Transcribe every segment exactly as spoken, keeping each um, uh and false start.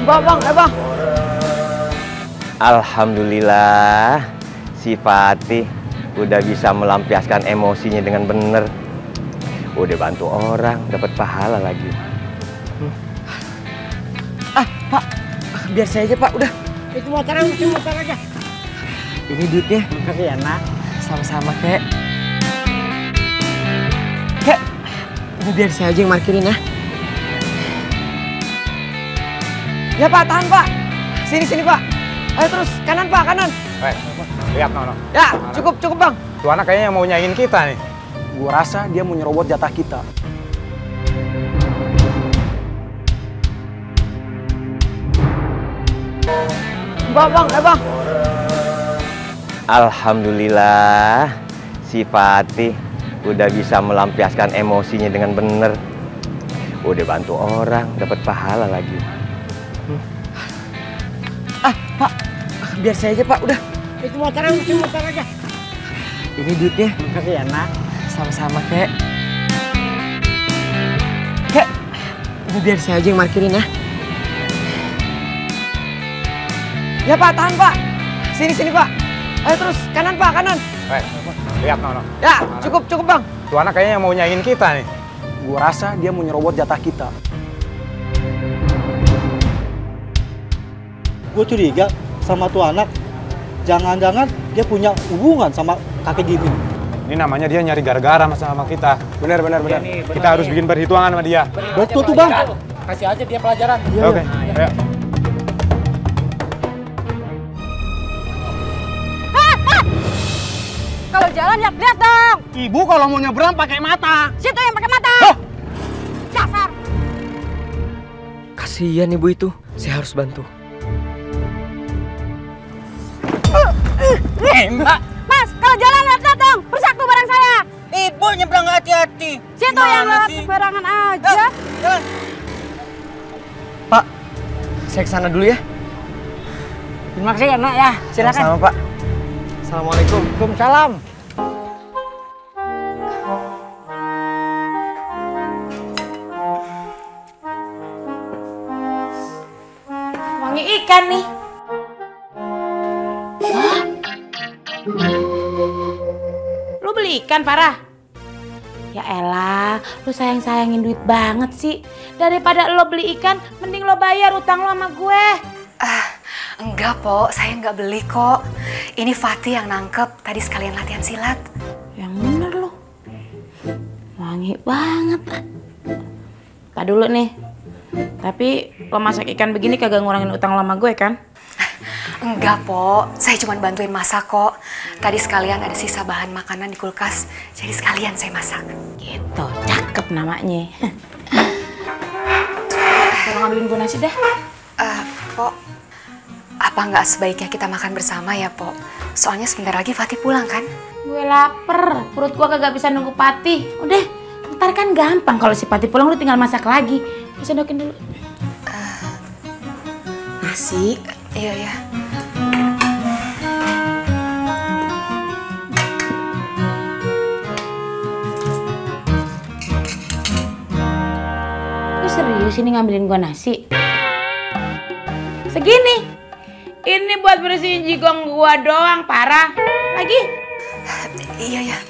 Bang, bang, eh bang. Alhamdulillah, si Fatih udah bisa melampiaskan emosinya dengan bener. Udah bantu orang, dapat pahala lagi. Hmm. Ah, Pak, biar saya aja Pak, udah. Itu motornya, itu motor aja. Ini duitnya. Makasih ya, Nak. Sama-sama, Kek. Kek, ini biar saya aja yang parkirin ya. Ya Pak, tahan Pak. Sini, sini Pak. Ayo terus, kanan Pak, kanan. Hei, lihat Nono. Ya, cukup, cukup Bang. Tuh anak kayaknya mau nyaingin kita nih. Gua rasa dia mau nyerobot jatah kita. Bang, bang, eh bang. Alhamdulillah, si Fatih udah bisa melampiaskan emosinya dengan bener. Udah bantu orang, dapat pahala lagi. Hmm. Ah, Pak, biar saya aja Pak, udah. Itu motornya, itu motor aja. Ini duitnya. Makasih ya, Nak. Sama-sama, Kek. Kek, ini biar saya aja yang parkirin ya. Ya Pak, tahan Pak. Sini, sini Pak. Ayo terus, kanan Pak, kanan. Hei, lihat Nono. Ya, cukup, cukup Bang. Tuh anak kayaknya mau nyaingin kita nih. Gua rasa dia mau nyerobot jatah kita. Gue curiga sama tuh anak. Jangan-jangan dia punya hubungan sama kakek Jimmy. Ini namanya dia nyari gara-gara sama kita. Benar, benar, benar. Ya, kita harus bikin perhitungan sama dia. Betul tuh Bang. Kasih aja dia pelajaran. Iya, Oke, iya. ayo. Kalau jalan lihat-lihat dong. Ibu kalau mau nyebrang pakai mata. Situ yang pakai mata. Oh. Dasar. Kasihan ibu itu, saya harus bantu. Eh, Mbak. Mas, kalau jalan lihat-lihat dong. Rusak tuh barang saya. Ibu nyebrang nggak hati-hati. Situ yang lewat sembarangan aja. Jalan. Pak, saya ke sana dulu ya. Terima kasih ya, Nak ya. Silakan. Sama Pak. Assalamualaikum. Waalaikumsalam. Wangi ikan nih. Lu beli ikan, Parah? Ya elah, lu sayang-sayangin duit banget sih. Daripada lo beli ikan, mending lo bayar utang lo sama gue. Ah, enggak, Po. Saya nggak beli kok. Ini Fatih yang nangkep. Tadi sekalian latihan silat. Yang bener lo. Wangi banget. Tak dulu nih. Tapi lo masak ikan begini kagak ngurangin utang lo sama gue kan? Enggak, Po. Saya cuma bantuin masak kok. Tadi sekalian ada sisa bahan makanan di kulkas. Jadi sekalian saya masak. Gitu, cakep namanya. Tolong ambilin gue nasi dah. Uh, Po, apa nggak sebaiknya kita makan bersama ya, Po? Soalnya sebentar lagi Fatih pulang kan? Gue lapar, perut gue kagak bisa nunggu Fatih. Udah, ntar kan gampang kalau si Fatih pulang lu tinggal masak lagi. Bisa dokin dulu. Uh, Nasi. Iya, iya. Lu serius ini ngambilin gue nasi? Segini. Ini buat bersihin jigong gua doang, Parah. Lagi. Iya, ya.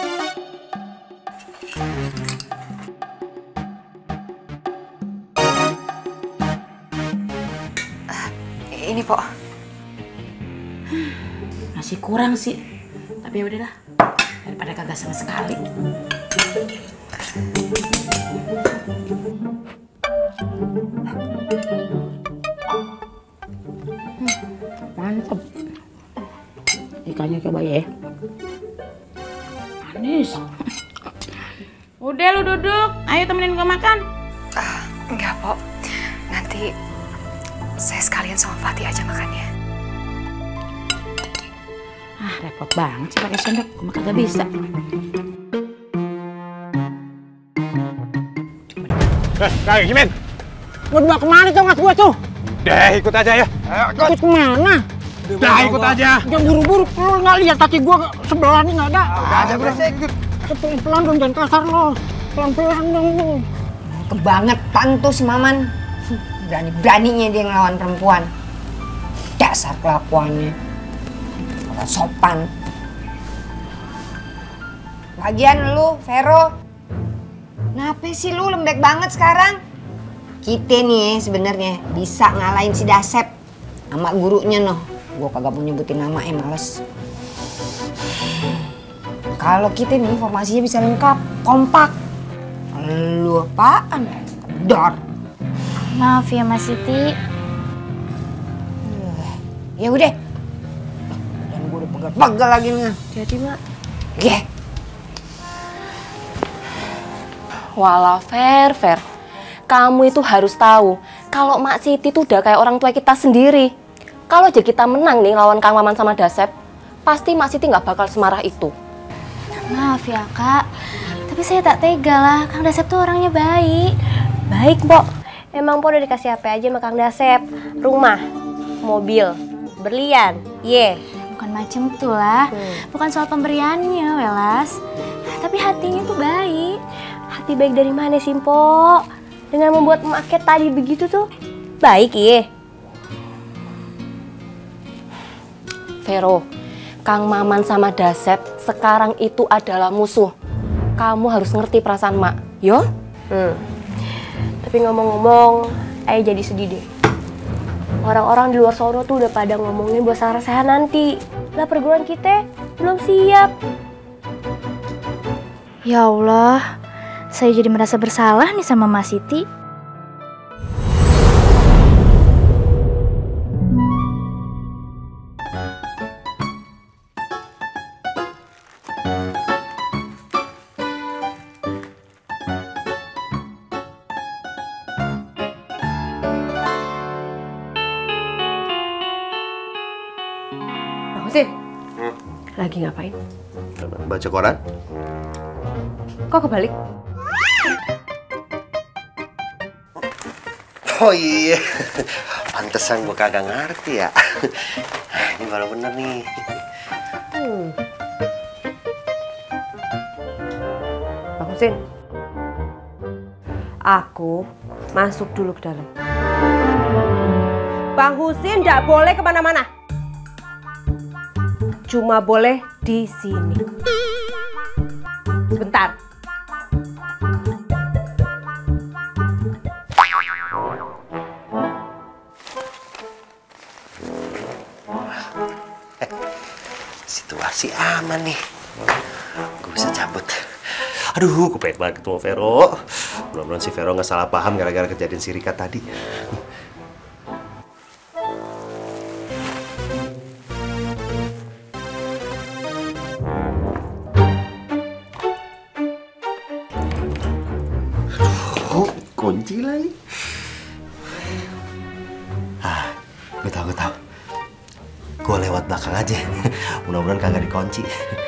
Uh, ini, Po. Masih kurang sih. Tapi ya udahlah. Daripada kagak sama sekali. Mantep. Ikannya coba ya. Manis. Udah lu duduk. Ayo temenin gue makan. Uh, enggak, Po. Nanti saya sekalian sama Fatih aja makannya. Ah, repot banget sih pakai sendok. Gue kagak bisa. Eh, Kak Gimin. Mau dibawa kemana tuh ngas gua tuh? Deh, ikut aja ya. Ayo, ikut. Ikut kemana? Dah, ikut aja. Jangan buru-buru. Lu nggak lihat kaki gua sebelah nih nggak ada. Udah aja, bro. Ikut. Pelan-pelan dong, jangan kasar lo. Pelan-pelan dong lo. Kebangetan tuh si Maman. Berani-beraninya dia ngelawan perempuan. Dasar kelakuannya. Nggak sopan. Lagian lu, Vero. Kenapa sih lu lembek banget sekarang? Kita nih sebenarnya bisa ngalahin si Dasep sama gurunya noh. Gua kagak mau nyebutin nama, eh males. Kalau kita nih informasinya bisa lengkap, kompak. Lu apaan? Dor. Maaf ya Mas Siti. Ya udah. Dan gue udah pegal-pegal lagi nih. Jadi Mak. Oke. Walah, Fer, Fer. Kamu itu harus tahu kalau Mak Siti tuh udah kayak orang tua kita sendiri. Kalau aja kita menang nih lawan Kang Maman sama Dasep, pasti Mak Siti nggak bakal semarah itu. Maaf ya Kak, tapi saya tak tega lah. Kang Dasep tuh orangnya baik. Baik, Pok. Emang Pok udah dikasih apa aja sama Kang Dasep? Rumah, mobil, berlian, ye. Yeah. Bukan macem tuh lah, hmm. bukan soal pemberiannya, Welas. Tapi hatinya tuh baik. Hati baik dari mana sih, Pok? Dengan membuat emak tadi begitu tuh baik, ye. Vero, Kang Maman sama Dasep sekarang itu adalah musuh. Kamu harus ngerti perasaan Mak, yo? Hmm. Tapi ngomong-ngomong, Ayah jadi sedih deh. Orang-orang di luar sono tuh udah pada ngomongin buat sarah-sarah nanti. Lah perguruan kita belum siap. Ya Allah, saya jadi merasa bersalah nih sama Mas Siti. Hmm. Lagi ngapain? Baca koran. Kok kebalik? Oh iya, pantesan gue kagak ngerti ya. Ini baru bener nih. Hmm. Bang Husin, aku masuk dulu ke dalam. Bang Husin nggak boleh kemana-mana. Cuma boleh di sini. Sebentar. Situasi aman nih. Gue bisa cabut. Aduh, gue pengen banget ketemu Vero. Mudah-mudahan si Vero nggak salah paham gara-gara kejadian si Rika tadi. Kunci lagi. Ah, gue tau, gue tau. Gue lewat belakang aja. Mudah-mudahan kagak dikunci.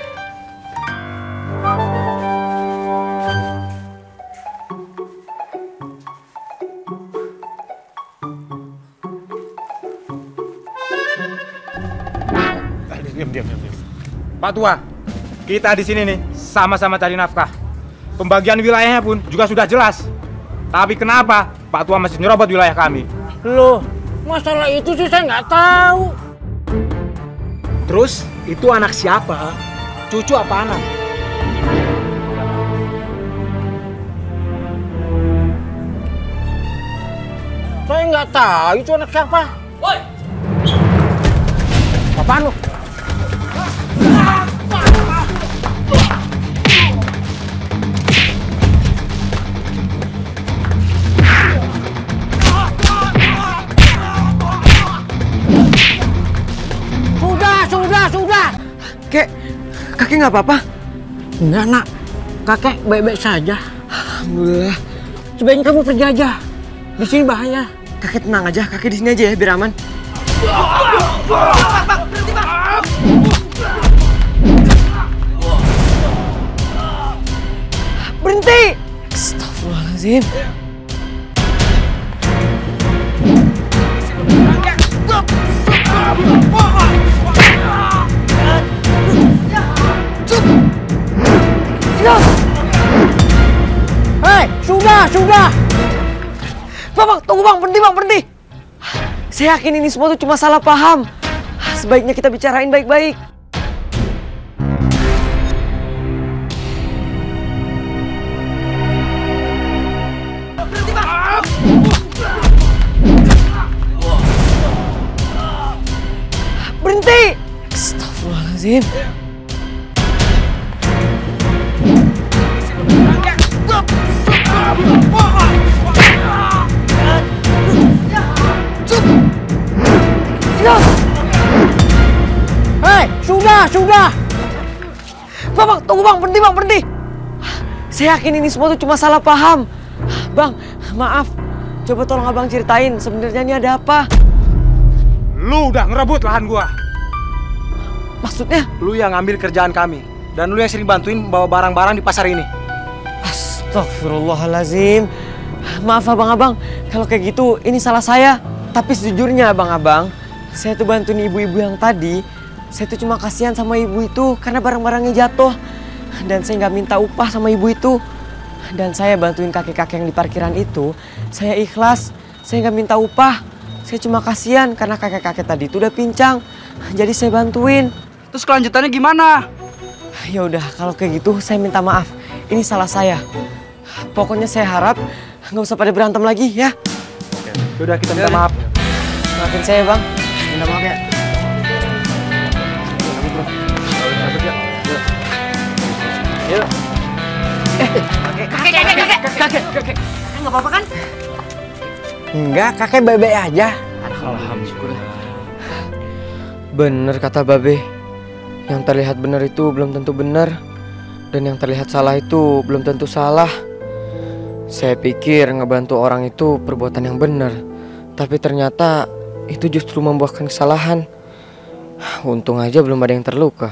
Diam, diam, diam. Pak Tua, kita di sini nih sama-sama cari nafkah. Pembagian wilayahnya pun juga sudah jelas. Tapi kenapa Pak Tua masih nyerobot wilayah kami? Loh, masalah itu sih saya nggak tahu. Terus, itu anak siapa? Cucu apa anak? Saya nggak tahu itu anak siapa. Woi! Apaan lu? Kek, kakek nggak apa-apa? Enggak, nak. Kakek baik-baik saja. Alhamdulillah. Sebaiknya kamu pergi aja. Di sini bahaya. Kakek tenang aja, kakek di sini aja ya, biar aman. Berhenti! Astagfirullahaladzim. Hei, sudah, sudah. Bang, bang, tunggu bang, berhenti bang, berhenti. Saya yakin ini semua tuh cuma salah paham. Sebaiknya kita bicarain baik-baik. Berhenti bang. Berhenti. Astagfirullahaladzim. Hei, sudah, sudah. Bang, bang, tunggu bang, berhenti bang, berhenti. Saya yakin ini semua tuh cuma salah paham. Bang, maaf. Coba tolong abang ceritain sebenarnya ini ada apa. Lu udah ngerebut lahan gua. Maksudnya? Lu yang ngambil kerjaan kami. Dan lu yang sering bantuin bawa barang-barang di pasar ini. Astagfirullahaladzim. Maaf abang-abang, kalau kayak gitu ini salah saya. Tapi sejujurnya abang-abang, saya tuh bantuin ibu-ibu yang tadi. Saya tuh cuma kasihan sama ibu itu karena barang-barangnya jatuh. Dan saya nggak minta upah sama ibu itu. Dan saya bantuin kakek-kakek yang di parkiran itu. Saya ikhlas, saya nggak minta upah. Saya cuma kasihan karena kakek-kakek tadi itu udah pincang. Jadi saya bantuin. Terus kelanjutannya gimana? Ya udah, kalau kayak gitu saya minta maaf. Ini salah saya. Pokoknya saya harap nggak usah pada berantem lagi ya. Oke. Udah kita minta maaf. Maafin saya bang. Minta maaf ya. Yuk. Eh, kakek, kakek, kakek, kakek, kakek, kakek. Nggak apa-apa kan? Enggak, kakek baik-baik aja. Alhamdulillah. Bener kata Babe. Yang terlihat benar itu belum tentu benar. Dan yang terlihat salah itu belum tentu salah. Saya pikir ngebantu orang itu perbuatan yang benar. Tapi ternyata itu justru membuahkan kesalahan. Untung aja belum ada yang terluka.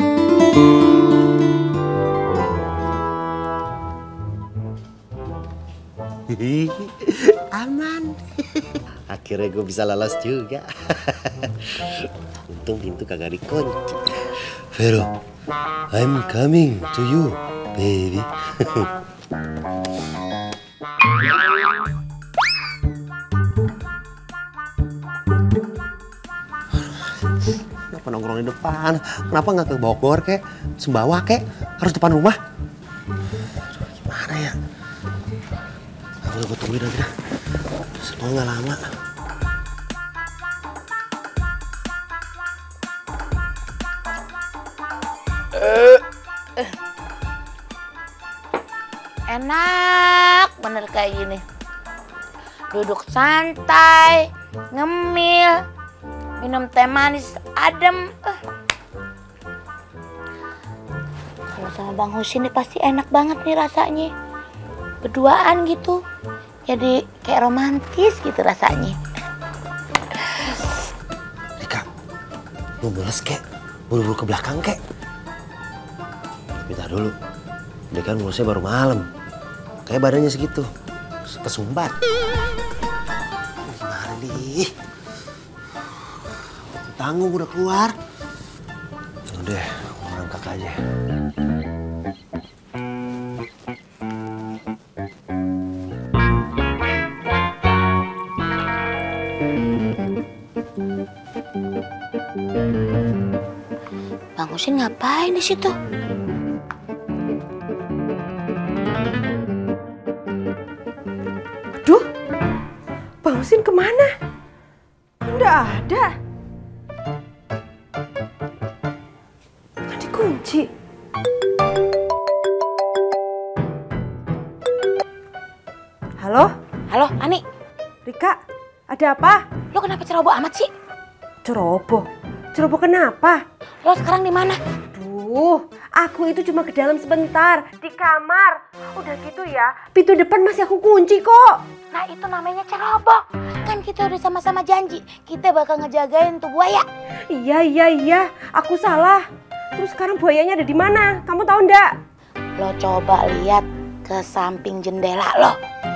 Aman. Akhirnya gue bisa lolos juga. Untung pintu kagak dikunci. Vero, I'm coming to you, baby. Kenapa nongkrong di depan? Kenapa nggak ke Bogor kek? Sumbawa kek? Harus depan rumah? Aduh, gimana ya? Udah gue tungguin aja. Semoga nggak lama. Enak bener kayak gini. Duduk santai, ngemil, minum teh manis adem. Uh. Kalau sama Bang Husin nih pasti enak banget nih rasanya. Berduaan gitu. Jadi kayak romantis gitu rasanya. Rika, lu mules kek? Buru-buru ke belakang kek? Bentar dulu. Dia kan mulusnya baru malam. Kayak badannya segitu. Kesumbat. Gimana nih? Tanggung udah keluar. Udah, ngangkat aja. Bang Husin ngapain di situ? Aduh, Bang Husin kemana? Nggak ada. Kan dikunci. Halo? Halo, Ani. Rika, ada apa? Lo kenapa ceroboh amat sih? Ceroboh? Ceroboh kenapa? Lo sekarang di mana? Duh, aku itu cuma ke dalam sebentar, di kamar. Udah gitu ya, pintu depan masih aku kunci kok. Nah itu namanya ceroboh. Kan kita udah sama-sama janji, kita bakal ngejagain tuh buaya. Iya, iya, iya, aku salah. Terus sekarang buayanya ada di mana? Kamu tahu ndak? Lo coba lihat ke samping jendela lo.